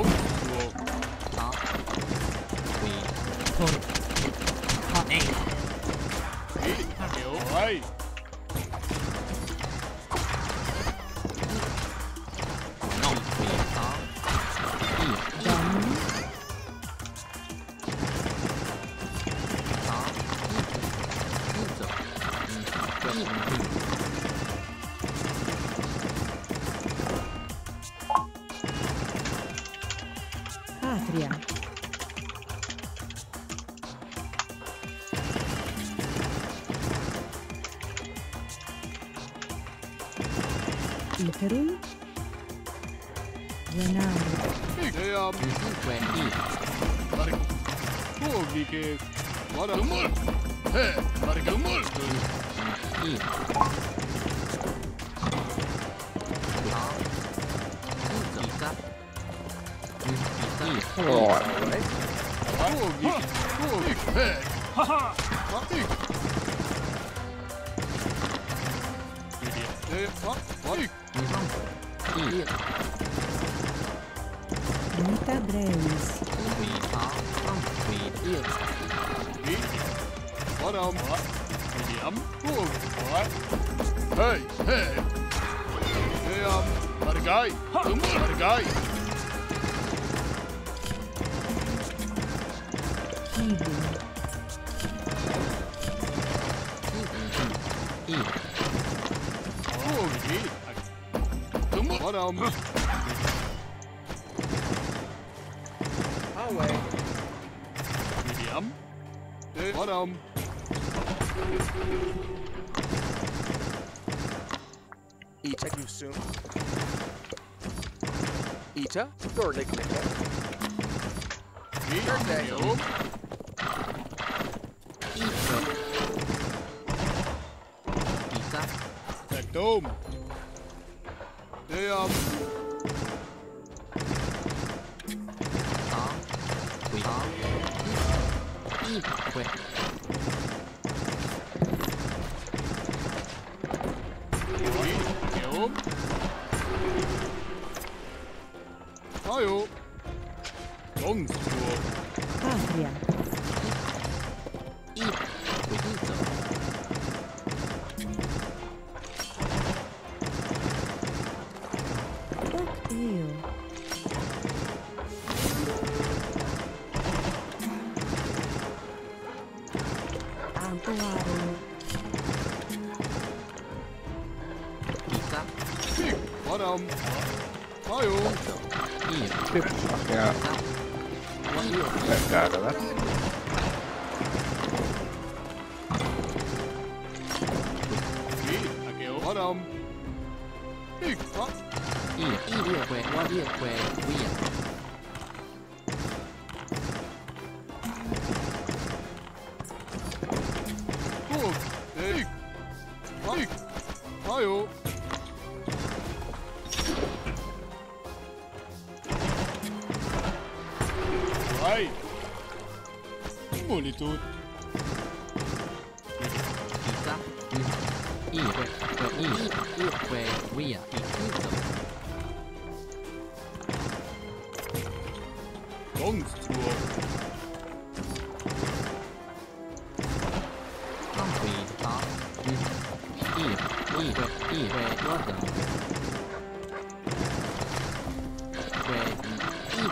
Đó. Quỳ. Thôi. Họ này. Rồi. Nông quỳ. Đó. Y. Done. Đó. Y giờ. Y. Patria. Iterum. Renare. Quê. Y. Pugike. Vara umul. He, varika umul. Y. Đó. Y cắt. Y cắt. Rồi. Pugike. Pugike. He. Ha ha. Vati. He, vati. Y. Vita brevis. Quỳ. Đó. Không. Quỳ. Y. Ni. Varam. William. Pug. Hey, hey. Hey, vargai. Umul. Vargai. Kibu. Y. Pugike. Umul. Varam. Highway. William. Hey, varam. Ita you soon. Ita, Dornik Nika. Birthday. Y. Quê. Y cắt. Ekdom. Hey, Đó. Quỳ. Đó. Y. Quê. Ekdom. Ayo. Longsuo. Patria. Y. Quỳ. Y giờ. Octeo. Ampuaro. Y cắt. Pig. Varam. Ayo. Y. Ja, Cắt. käytävät. Akeo. Varam. Pig. Y. Y. Quê. Qua. Y. Quê. Quy. Pug. Pig. Pig. Ayo. Right. Multitud. Y cắt. Y. Quê. Quê. Y. Y. Quê. Quy. Y. Y giờ. Longsuo. Không quỳ. Đó. Y. Y. Quê. Y. Quê. Qua giờ. Quê. Y.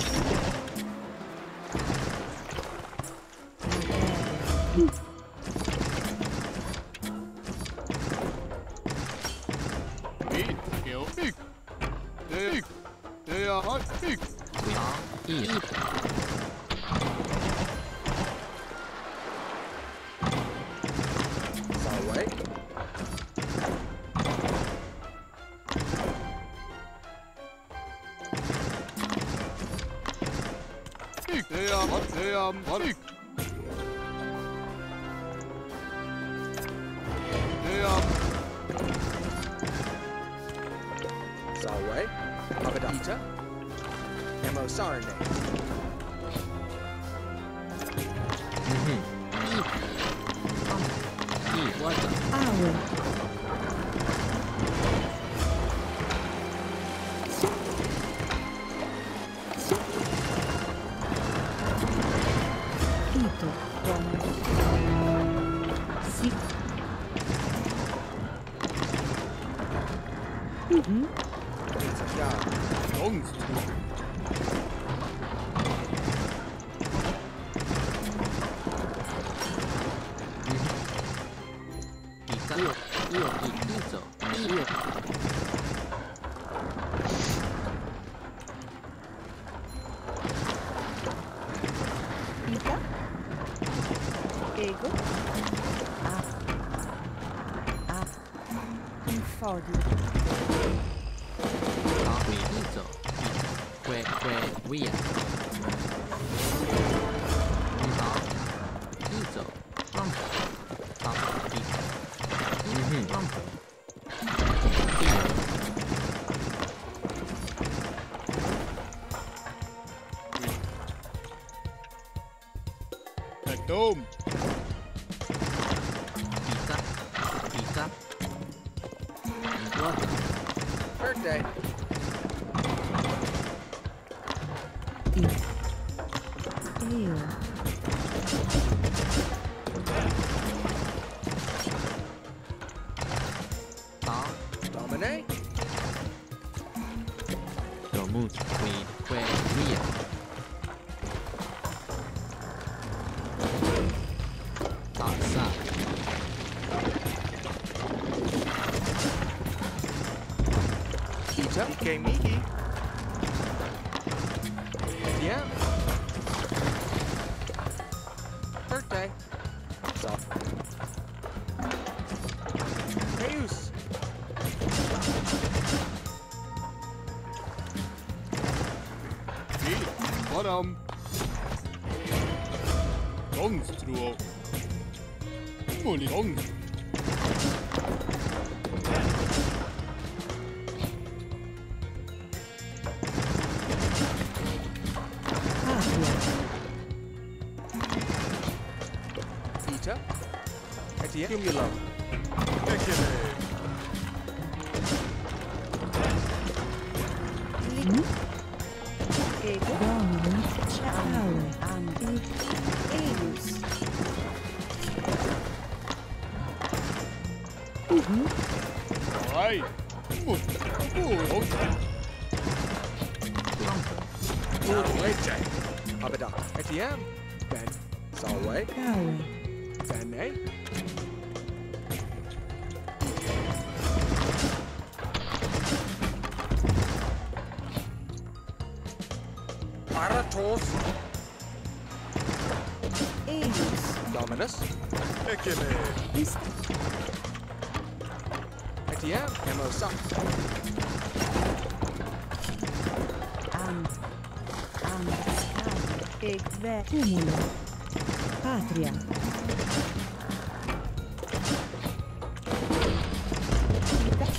Pig. Akeo. Pig. Pig. Hey, pig. Quỳ. Đó. Y. Highway. Pig. Hey, pig. Hey, Salway. Abadita. Emo Sarne. Y. Qua giờ. Aue. Longstruo. Ita. Ego. A. A. Infodio. Dome. Birthday. Io. Domine. Ita. Ike Miki. Yeah. Birthday. So. Deus. Bottom. Longstruo. Holy long. Ita. Etia. Cumulum. Ego. Dominus. Ciao. Anti. Eius. Ai. Abaddon. Etienne. Ben. Solway. Caue. Bene. Paratos. Eius. Dominus. Ist. Etienne. Emosa. Ant. Egve. Cumulo. Patria. Ita.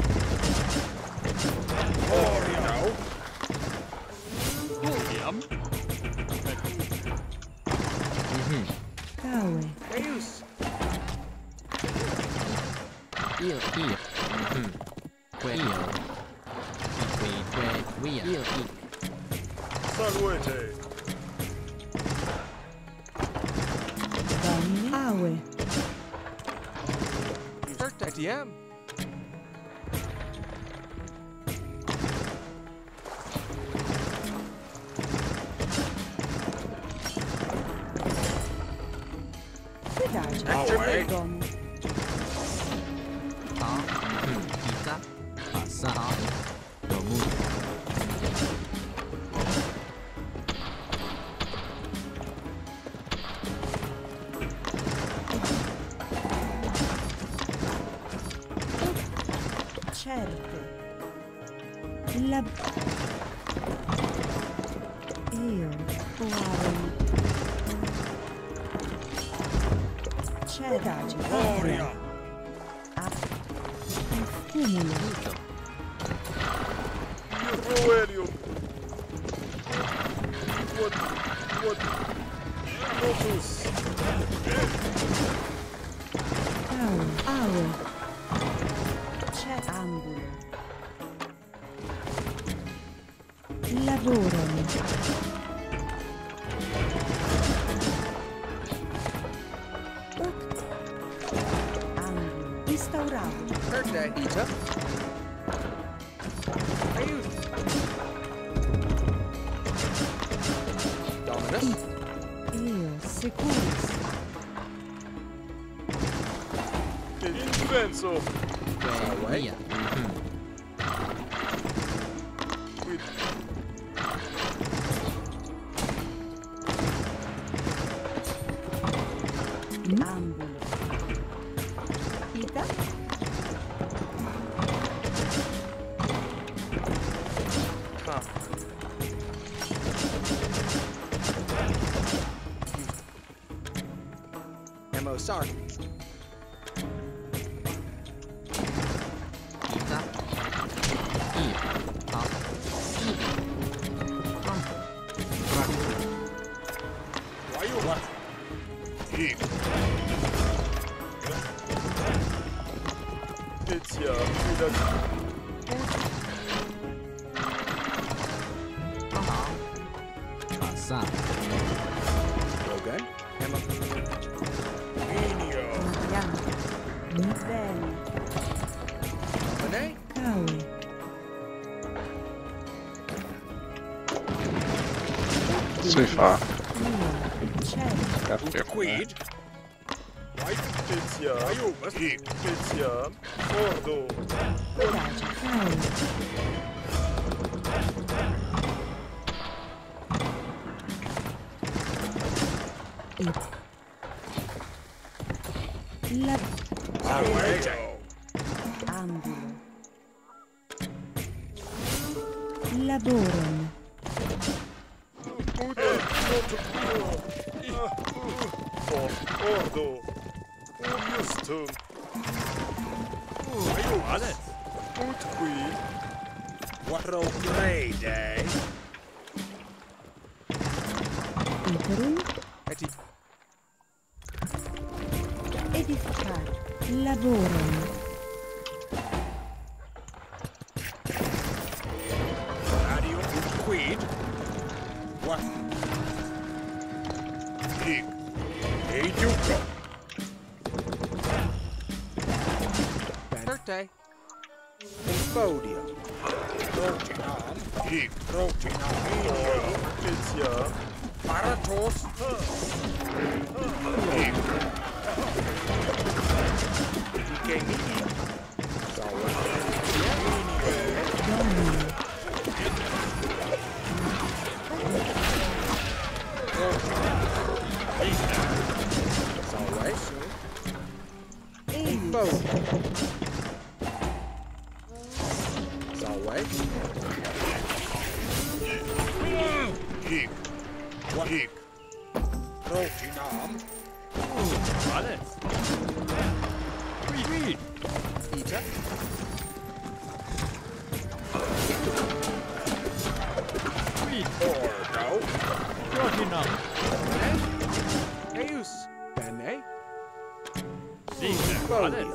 Yum. Caue. Deus. Salute. Domine. Aue. Birthday. Etienne. Pedagio. Activate. Domo. Certe. La. Io. Uavoli. Cedagi. Patria. A. Cumulo. Ruelium. What? Lotus. Caue. Aue. C'è angulo. Lavorano. Angulo. Instaurato. Birthday. Ita. Deus. Securis. Invenso. Via. Ambulo. Ita. Come. Emo sorry. Ita. I. A. Why you what? Eat. It's ya. Passa. Okay. Emo. Minio. Mariano. Nivelli. Renee. Caui. Si fa. Mio. Cielo. Caffè. Quid. White. It's ya. Why you must eat. It's ya. Ordo. Adagio. Caui. It. La. Away. Ambulo. Laborum. Ordo. Justum. Why you what? Ut quid. What a great day. Iterum. Eti. Edificar. Laborum. Radio quid. What? Eat. Hey, you go. Birthday. Infodia. Rotinam. Eat. Rotinam. It's ya. Paratos. Eat. Domino. It's alright. Eius. Boat. It's alright. Eat. What? Eat. Rotinam. Alles. Quid. Ita. Quid. Ordo. Rotinam. Deus. Bene. Signe. Alles.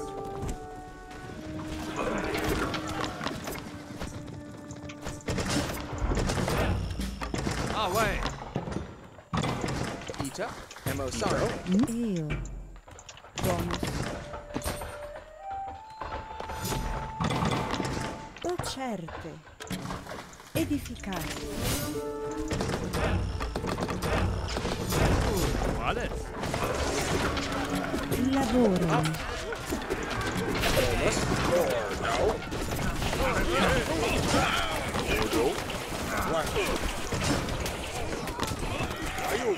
Away. Ita. Emo sorry. Io. Domus. Docerte. Edificare. Alles. Laborum. Ordo. Ordo. What? Are you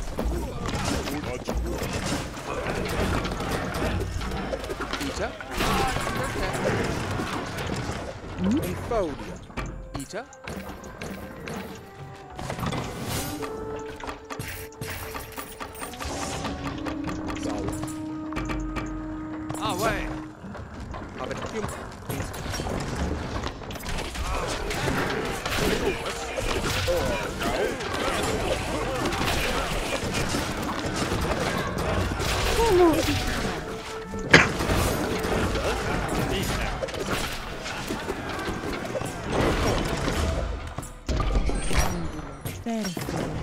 Ita. Infodia. Ita. Zola. Away. Aber Hum. Perfero.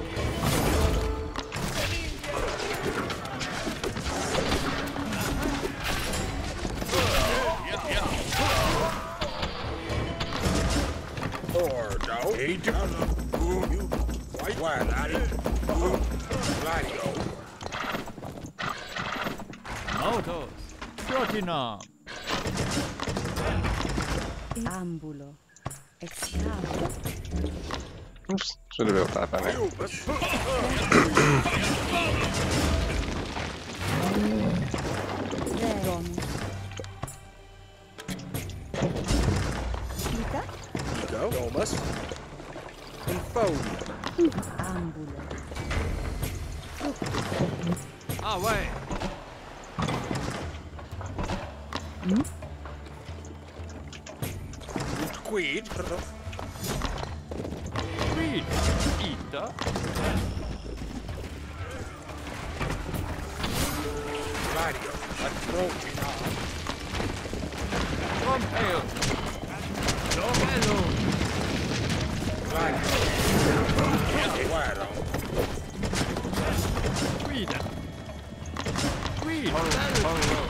Ordo. Eight. White. Gladio. Autos. Trottinam. Ambulo. Excavo. Ups, je devais faire pareil. Ayo, was? Bonus. Clica. Go. Domus. Infolia. Ambulo. Ah ouais. Quid. Quid. Ita. Radio. Atrocina. Pompeo. Domello. Radio. Guerra. Quida. Quid. Bello.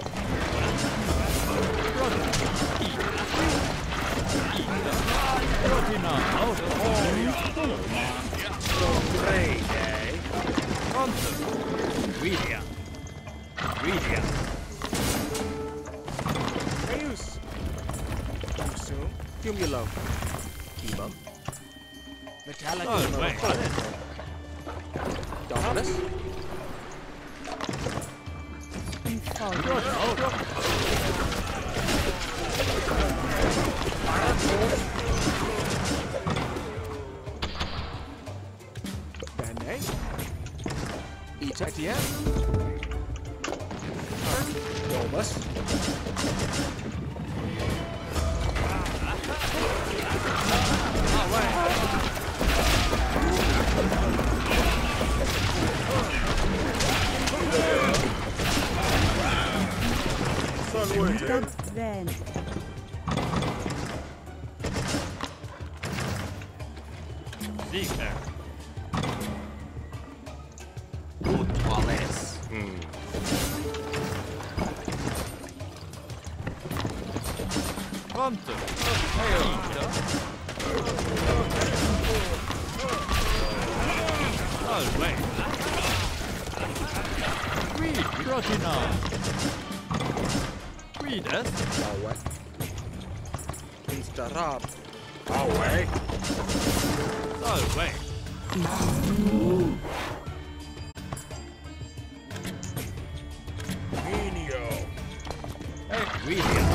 Trottinam. Autos. Rede. Pronto. Guidia. Guidia. Ayus. Consume. Cumulo. Chemo. Metallic. Oh, wait. Dominus. Infoglio. Bene. Ita. Etienne. Domus. Ah ouais. Salve. Bene. Sicher. Gut, alles. Pronto. Ita. Salve. Quid. Trottinam. Quides. Aue. Instarab. Away. Salve. Minio. Guidia.